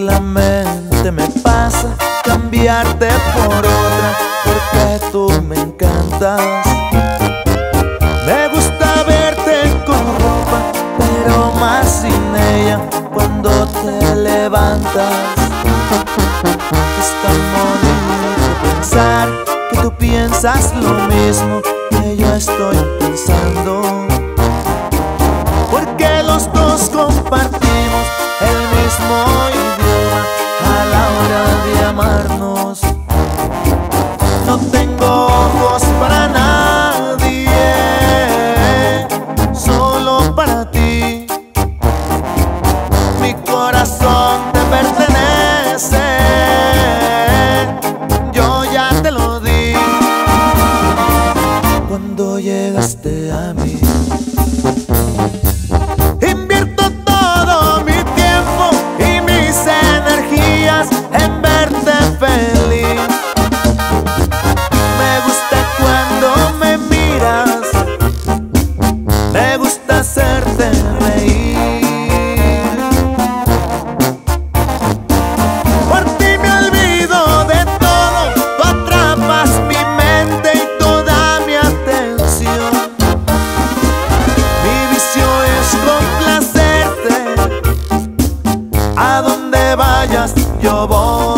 la mente me pasa cambiarte por otra, porque tú me encantas. Me gusta verte con ropa, pero más sin ella cuando te levantas. Es tan bonito pensar que tú piensas lo mismo que yo estoy pensando, porque los dos compartimos el mismo idioma a la hora de amarnos. No tengo ojos para nadie, solo para ti. Mi corazón te pertenece, yo ya te lo di cuando llegaste a mí. Invierto todo mi tiempo y mis energías en verte feliz. Me gusta cuando me miras, me gusta hacerte reír. Por ti me olvido de todo, tú atrapas mi mente y toda mi atención. Mi vicio es complacerte, a donde vayas yo voy.